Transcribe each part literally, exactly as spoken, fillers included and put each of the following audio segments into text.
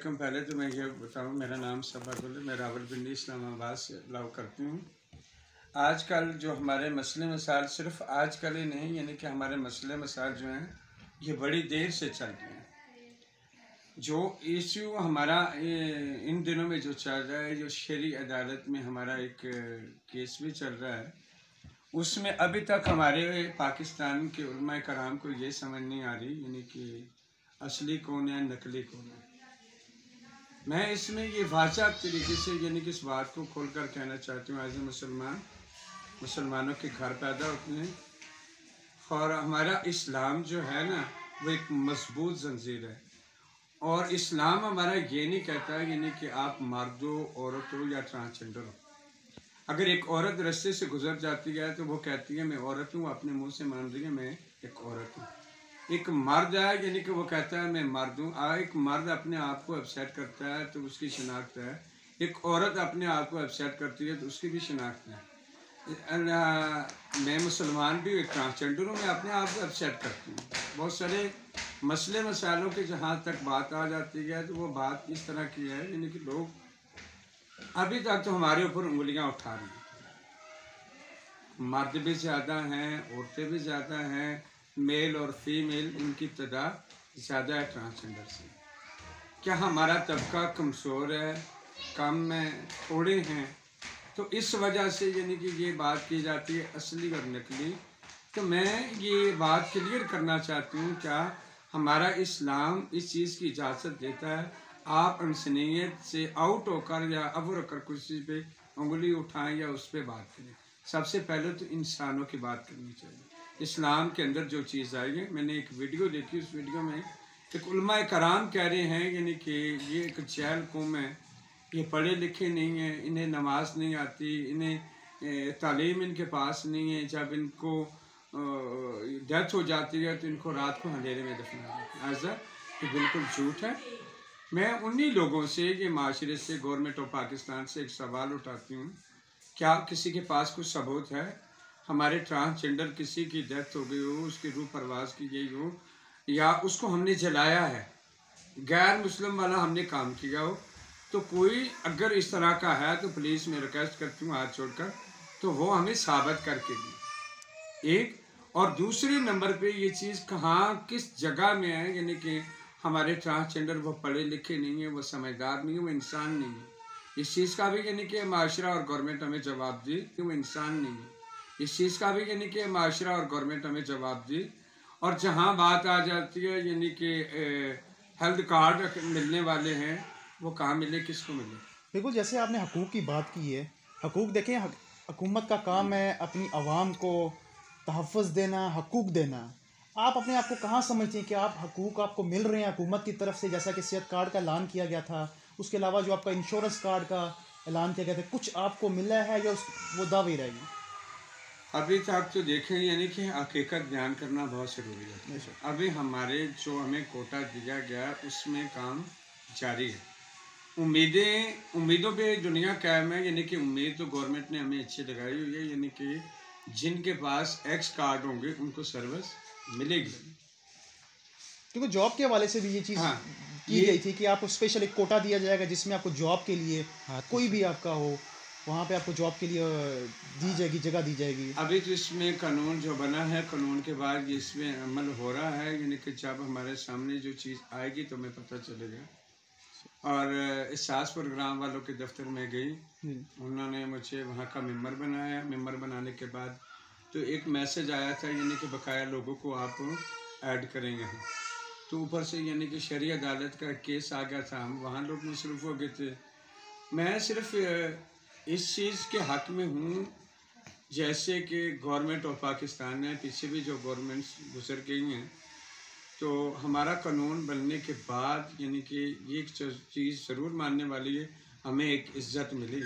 वालेकुम। पहले तो मैं ये बताऊँ, मेरा नाम सबकुल है, मैं रावलपिंडी इस्लामाबाद से बिलॉन्ग करती हूँ। आजकल जो हमारे मसले मसाइल सिर्फ आजकल ही नहीं, यानी कि हमारे मसले मसाइल जो हैं ये बड़ी देर से चल रहे हैं। जो इशू हमारा इन दिनों में जो चल रहा है, जो शरी अदालत में हमारा एक केस भी चल रहा है, उसमें अभी तक हमारे पाकिस्तान के उलमा कराम को ये समझ नहीं आ रही, यानी कि असली कौन है, नकली कौन है। मैं इसमें ये वाज़ह तरीके से यानी कि इस बात को खोल कर कहना चाहती हूँ, एज ए मुसलमान, मुसलमानों के घर पैदा होते हैं और हमारा इस्लाम जो है ना वो एक मजबूत जंजीर है। और इस्लाम हमारा ये नहीं कहता यानी कि आप मर्द हो, औरत हो या ट्रांसजेंडर हो। अगर एक औरत रास्ते से गुजर जाती है तो वो कहती है मैं औरत हूँ, अपने मुंह से मान रही है मैं एक औरत हूँ। एक मर्द है यानी कि वो कहता है मैं मर्द हूँ। एक मर्द अपने आप को अपसेट करता है तो उसकी शनाख्त है, एक औरत अपने आप को अपसेट करती है तो उसकी भी शनाख्त है। मैं मुसलमान भी एक ट्रांसजेंडर हूँ, मैं अपने आप को अपसेट करती हूँ। बहुत सारे मसले मसालों की जहाँ तक बात आ जाती है तो वो बात इस तरह की है यानी कि लोग अभी तक तो हमारे ऊपर उंगलियाँ उठा रहे हैं। मर्द भी ज़्यादा हैं, औरतें भी ज़्यादा हैं, मेल और फीमेल इनकी तादाद ज़्यादा है ट्रांसजेंडर से। क्या हमारा तबका कमज़ोर है, कम है, थोड़े हैं? तो इस वजह से यानी कि ये बात की जाती है असली और नकली। तो मैं ये बात क्लियर करना चाहती हूँ, क्या हमारा इस्लाम इस चीज़ की इजाज़त देता है आप इंसानियत से आउट होकर या अवर होकर किसी पे उंगली उठाएं या उस पर बात करें? सबसे पहले तो इंसानों की बात करनी चाहिए। इस्लाम के अंदर जो चीज़ आई है, मैंने एक वीडियो देखी, उस वीडियो में एक उलमा कराम कह रहे हैं यानी कि ये एक जहल कौम है, ये पढ़े लिखे नहीं हैं, इन्हें नमाज नहीं आती, इन्हें तालीम इनके पास नहीं है, जब इनको डेथ हो जाती है तो इनको रात को अंधेरे में दफना देते हैं। ऐसा ये बिल्कुल झूठ है। मैं उन्हीं लोगों से, ये माशरे से, गवर्नमेंट ऑफ पाकिस्तान से एक सवाल उठाती हूँ, क्या किसी के पास कुछ सबूत है हमारे ट्रांसजेंडर किसी की डेथ हो गई हो, उसकी रूह परवाज की गई हो या उसको हमने जलाया है, गैर मुस्लिम वाला हमने काम किया हो, तो कोई अगर इस तरह का है तो पुलिस में रिक्वेस्ट करती हूँ हाथ छोड़कर, तो वो हमें साबित करके दी। एक और दूसरे नंबर पे ये चीज़ कहाँ किस जगह में है, यानी कि हमारे ट्रांसजेंडर वो पढ़े लिखे नहीं है, वो समझदार नहीं है, वो इंसान नहीं है। इस चीज़ का भी यानी कि माशरा और गवर्नमेंट हमें जवाब दी कि वो इंसान नहीं है। इस चीज़ का भी यानी कि माशरा और गवर्नमेंट हमें जवाब दी। और जहाँ बात आ जाती है यानी कि हेल्थ कार्ड मिलने वाले हैं, वो कहाँ मिले, किसको मिले? बिल्कुल, जैसे आपने हकूक़ की बात की है, हकूक़ देखें, हुकूमत का काम है अपनी आवाम को तहफ़्फ़ुज़ देना, हकूक़ देना। आप अपने आप को कहाँ समझते हैं कि आप हकूक़ आपको मिल रहे हैं हुकूमत की तरफ से? जैसा कि सेहत कार्ड का ऐलान किया गया था, उसके अलावा जो आपका इंश्योरेंस कार्ड का ऐलान किया गया था, कुछ आपको मिला है या उस वो दावे रहेगी? अभी तक तो देखें यानी कि हकीकत बयान करना बहुत ज़रूरी है। अभी हमारे जो हमें कोटा दिया गया उसमें काम जारी है। उम्मीदें उम्मीदों पे दुनिया कायम है, यानी कि उम्मीद तो गवर्नमेंट ने हमें अच्छी लगाई हुई है, यानी कि जिनके पास एक्स कार्ड होंगे उनको सर्विस मिलेगी। क्योंकि जॉब के हवाले से भी ये चीज़ हाँ, की गई थी कि आपको स्पेशल एक कोटा दिया जाएगा जिसमें आपको जॉब के लिए, हाँ, कोई भी आपका हो वहाँ पे आपको जॉब के लिए दी जाएगी, जगह दी जाएगी। अभी तो इसमें कानून जो बना है, कानून के बाद इसमें अमल हो रहा है, यानी कि जब हमारे सामने जो चीज़ आएगी तो हमें पता चलेगा। और एहसास प्रोग्राम वालों के दफ्तर में गई, उन्होंने मुझे वहाँ का मेंबर बनाया। मेंबर बनाने के बाद तो एक मैसेज आया था यानी कि बकाया लोगों को आप ऐड करेंगे। तो ऊपर से यानी कि शरी अदालत का केस आ गया था, हम वहाँ लोग मसरूफ़ हो गए थे। मैं सिर्फ इस चीज़ के हक़ में हूँ, जैसे कि गवर्नमेंट ऑफ पाकिस्तान है, पीछे भी जो गवर्नमेंट्स गुजर गई हैं, तो हमारा कानून बनने के बाद यानी कि ये एक चीज़ ज़रूर मानने वाली है, हमें एक इज़्ज़त मिली।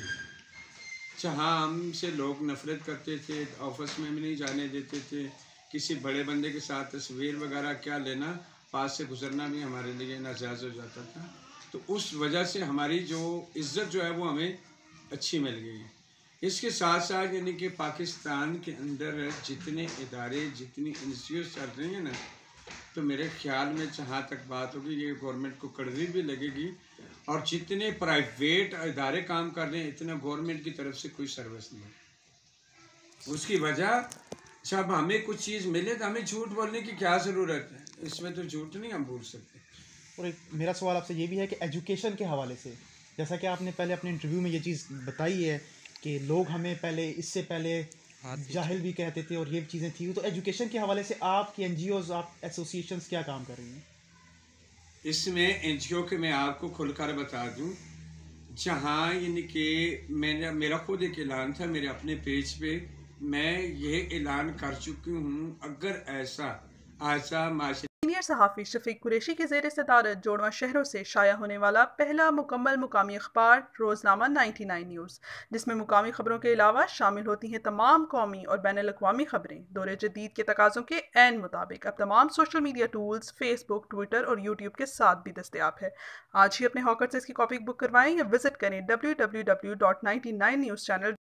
जहाँ हमसे लोग नफ़रत करते थे, ऑफिस में भी नहीं जाने देते थे, किसी बड़े बंदे के साथ तस्वीर वगैरह क्या लेना, पास से गुजरना भी हमारे लिए नाजायज़ हो जाता था। तो उस वजह से हमारी जो इज़्ज़त जो है वो हमें अच्छी मिल गई है। इसके साथ साथ यानी कि पाकिस्तान के अंदर जितने इदारे, जितनी इंस्टीट्यूट चल रही हैं ना, तो मेरे ख्याल में जहाँ तक बात होगी ये गवर्नमेंट को कड़वी भी लगेगी और जितने प्राइवेट इदारे काम कर रहे हैं इतना गवर्नमेंट की तरफ से कोई सर्विस नहीं है। उसकी वजह जब हमें कुछ चीज़ मिले तो हमें झूठ बोलने की क्या ज़रूरत है, इसमें तो झूठ नहीं हम बोल सकते। और एक मेरा सवाल आपसे ये भी है कि एजुकेशन के हवाले से, जैसा कि आपने पहले अपने इंटरव्यू में ये चीज़ बताई है कि लोग हमें पहले इससे पहले जाहिल भी कहते थे और ये चीज़ें थी, तो एजुकेशन के हवाले से आपकी एन जी ओज़, आप एसोसिएशंस क्या काम कर रही हैं? इसमें एन जी ओ के मैं आपको खुलकर बता दूं, जहाँ यानी कि मैंने मेरा खुद एक ऐलान था मेरे अपने पेज पे, मैं ये ऐलान कर चुकी हूँ अगर ऐसा ऐसा माशरे सीनियर सहाफ़ी शफीक कुरैशी के ज़ेर सदारत जोड़वा शहरों से शाया होने वाला पहला मुकम्मल मुकामी अखबार रोज़नामा नाइन्टी नाइन न्यूज़, जिसमें मुकामी खबरों के अलावा शामिल होती हैं तमाम कौमी और बैनुल अक़वामी खबरें दौरे जदीद के तकाज़ों के ऐन मुताबिक। अब तमाम social media tools Facebook, Twitter और यूट्यूब के साथ भी दस्तयाब है। आज ही अपने हॉकर से इसकी कॉपी बुक करवाएं या विजिट करें W W W dot ninety nine news channel